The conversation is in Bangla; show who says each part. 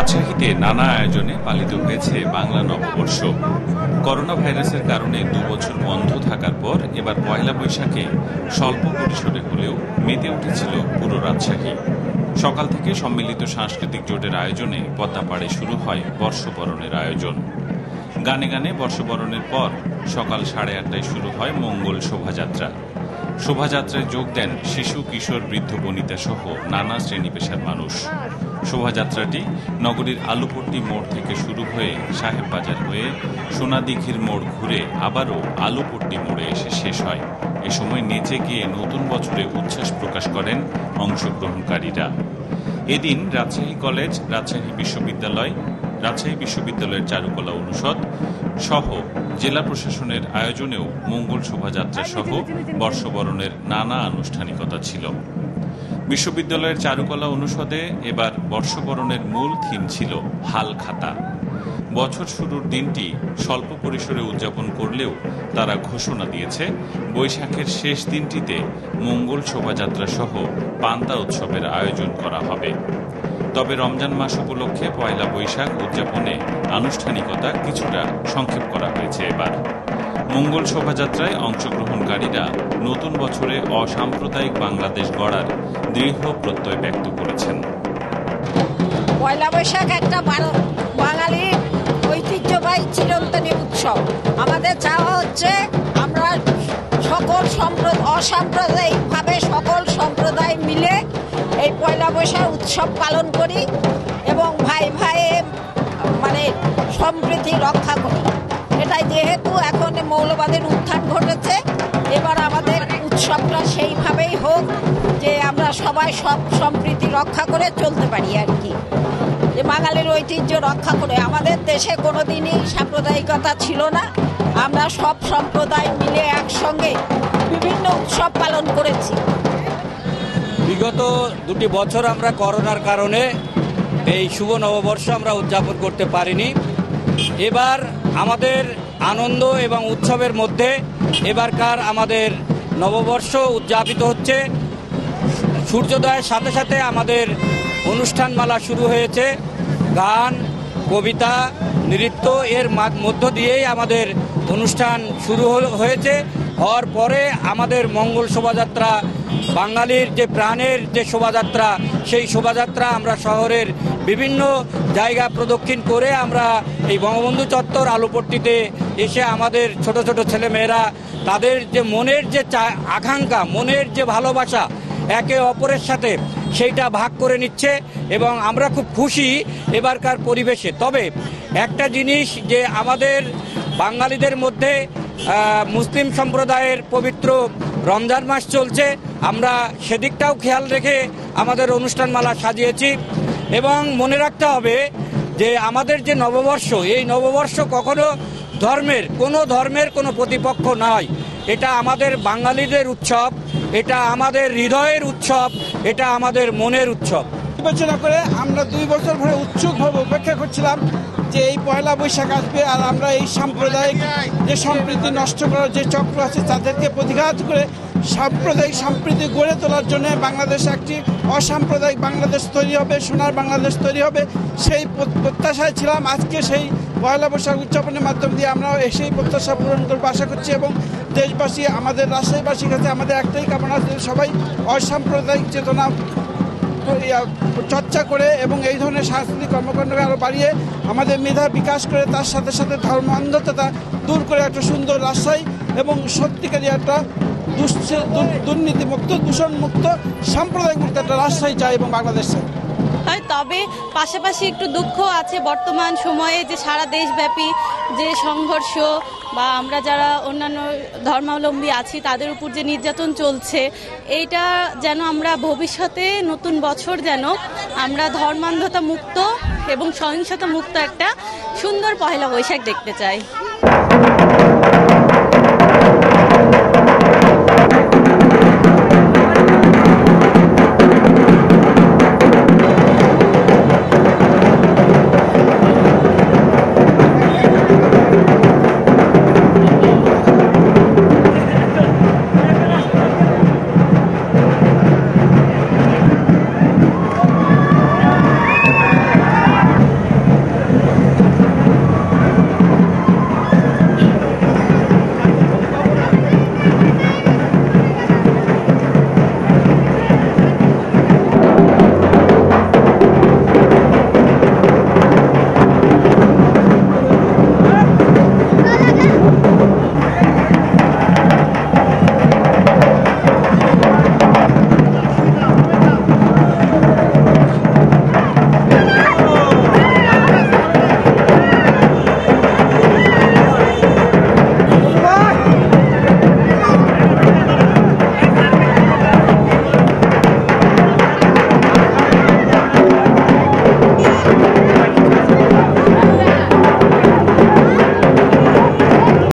Speaker 1: রাজশাহীতে নানা আয়োজনে পালিত হয়েছে বাংলা নববর্ষ। করোনা ভাইরাসের কারণে 2 বছর বন্ধ থাকার পর এবার পয়লা বৈশাখে স্বল্প পরিসরে হলেও মেতে উঠেছিল পুরো রাজশাহী। সকাল থেকে সম্মিলিত সাংস্কৃতিক জোটের আয়োজনে পদ্মাপাড়ে শুরু হয় বর্ষবরণের আয়োজন। গানে গানে বর্ষবরণের পর সকাল 8:30টায় শুরু হয় মঙ্গল শোভাযাত্রা। শোভাযাত্রায় যোগ দেন শিশু, কিশোর, বৃদ্ধ, বনিতা সহ নানা শ্রেণী পেশার মানুষ। শোভাযাত্রাটি নগরীর আলুপট্টি মোড় থেকে শুরু হয়ে সাহেব বাজার হয়ে সোনাদিঘির মোড় ঘুরে আবারও আলুপট্টি মোড়ে এসে শেষ হয়। এ সময় নেচে গিয়ে নতুন বছরে উচ্ছ্বাস প্রকাশ করেন অংশগ্রহণকারীরা। এদিন রাজশাহী কলেজ, রাজশাহী বিশ্ববিদ্যালয়ের চারুকলা অনুষদ সহ জেলা প্রশাসনের আয়োজনেও মঙ্গল শোভাযাত্রা সহ বর্ষবরণের নানা আনুষ্ঠানিকতা ছিল। বিশ্ববিদ্যালয়ের চারুকলা অনুষদে এবার বর্ষবরণের মূল থিম ছিল হালখাতা। বছর শুরুর দিনটি স্বল্প পরিসরে উদযাপন করলেও তারা ঘোষণা দিয়েছে বৈশাখের শেষ দিনটিতে মঙ্গল শোভাযাত্রা সহ পান্তা উৎসবের আয়োজন করা হবে। তবে রমজান মাস উপলক্ষে পয়লা বৈশাখ উদযাপনে আনুষ্ঠানিকতা কিছুটা সংক্ষেপ করা হয়েছে। এবার মঙ্গল শোভাযাত্রায় অংশগ্রহণকারীরা নতুন বছরে অসাম্প্রদায়িক বাংলাদেশ গড়ার দৃঢ় প্রত্যয় ব্যক্ত করেছেন।
Speaker 2: পয়লা বৈশাখ একটা বাঙালির ঐতিহ্যবাহী চিরন্তনী উৎসব। আমাদের চাওয়া হচ্ছে আমরা সকল অসাম্প্রদায়িকভাবে সকল সম্প্রদায় মিলে এই পয়লা বৈশাখ উৎসব পালন করি এবং ভাই মানে সম্প্রীতি রক্ষা করি। এটাই যেহেতু এখন মৌলবাদের উত্থান ঘটেছে, এবার আমাদের উৎসবটা সেইভাবেই হোক যে আমরা সবাই সব সম্প্রীতি রক্ষা করে চলতে পারি আর কি, যে বাঙালির ঐতিহ্য রক্ষা করে। আমাদের দেশে কোনোদিনই সাম্প্রদায়িকতা ছিল না, আমরা সব সম্প্রদায় মিলে একসঙ্গে বিভিন্ন উৎসব পালন করেছি।
Speaker 3: বিগত 2 বছর আমরা করোনার কারণে এই শুভ নববর্ষ আমরা উদযাপন করতে পারিনি। এবার আমাদের আনন্দ এবং উৎসবের মধ্যে এবারকার আমাদের নববর্ষ উদযাপিত হচ্ছে। সূর্যোদয়ের সাথে সাথে আমাদের অনুষ্ঠানমালা শুরু হয়েছে। গান, কবিতা, নৃত্য এর মধ্য দিয়েই আমাদের অনুষ্ঠান শুরু হয়েছে। হওয়ার পরে আমাদের মঙ্গল শোভাযাত্রা, বাঙালির যে প্রাণের যে শোভাযাত্রা, সেই শোভাযাত্রা আমরা শহরের বিভিন্ন জায়গা প্রদক্ষিণ করে আমরা এই বঙ্গবন্ধু চত্বর আলুপট্টিতে এসে আমাদের ছোট ছোট ছেলেমেয়েরা তাদের যে মনের যে আকাঙ্ক্ষা, মনের যে ভালোবাসা একে অপরের সাথে সেইটা ভাগ করে নিচ্ছে এবং আমরা খুব খুশি এবারকার পরিবেশে। তবে একটা জিনিস, যে আমাদের বাঙালিদের মধ্যে মুসলিম সম্প্রদায়ের পবিত্র রমজান মাস চলছে, আমরা সেদিকটাও খেয়াল রেখে আমাদের অনুষ্ঠানমালা সাজিয়েছি। এবং মনে রাখতে হবে যে আমাদের যে নববর্ষ, এই নববর্ষ কখনো ধর্মের কোনো প্রতিপক্ষ নয়। এটা আমাদের বাঙালিদের উৎসব, এটা আমাদের হৃদয়ের উৎসব, এটা আমাদের মনের উৎসব।
Speaker 4: বিবেচনা করে আমরা 2 বছর ধরে উৎসুকভাবে অপেক্ষা করছিলাম যে এই পয়লা বৈশাখ আসবে আর আমরা এই সাম্প্রদায়িক যে সম্প্রীতি নষ্ট করার যে চক্র আছে তাদেরকে প্রতিঘাত করে সাম্প্রদায়িক সম্প্রীতি গড়ে তোলার জন্য বাংলাদেশে একটি অসাম্প্রদায়িক বাংলাদেশ তৈরি হবে, সোনার বাংলাদেশ তৈরি হবে। সেই প্রত্যাশায় ছিলাম। আজকে সেই পয়লা বৈশাখ উদযাপনের মাধ্যম দিয়ে আমরা সেই প্রত্যাশা পূরণ করবো আশা করছি। এবং দেশবাসী, আমাদের রাজশাহীবাসীর কাছে আমাদের একটাই কামনা, যে সবাই অসাম্প্রদায়িক চেতনা চর্চা করে এবং এই ধরনের সাংস্কৃতিক কর্মকাণ্ডকে আরও বাড়িয়ে আমাদের মেধা বিকাশ করে তার সাথে সাথে ধর্ম অন্ধতা দূর করে একটা সুন্দর রাজশাহী এবং সত্যিকারী একটা দুর্নীতিমুক্ত, দূষণমুক্ত, সাম্প্রদায়িক মুক্ত একটা রাজশাহী চাই এবং বাংলাদেশ চাই।
Speaker 5: তবে পাশাপাশি একটু দুঃখ আছে বর্তমান সময়ে, যে সারা দেশব্যাপী যে সংঘর্ষ বা আমরা যারা অন্যান্য ধর্মাবলম্বী আছি তাদের উপর যে নির্যাতন চলছে, এইটা যেন আমরা ভবিষ্যতে নতুন বছর যেন আমরা ধর্মান্ধতা মুক্ত এবং সহিংসতা মুক্ত একটা সুন্দর পহেলা বৈশাখ দেখতে চাই।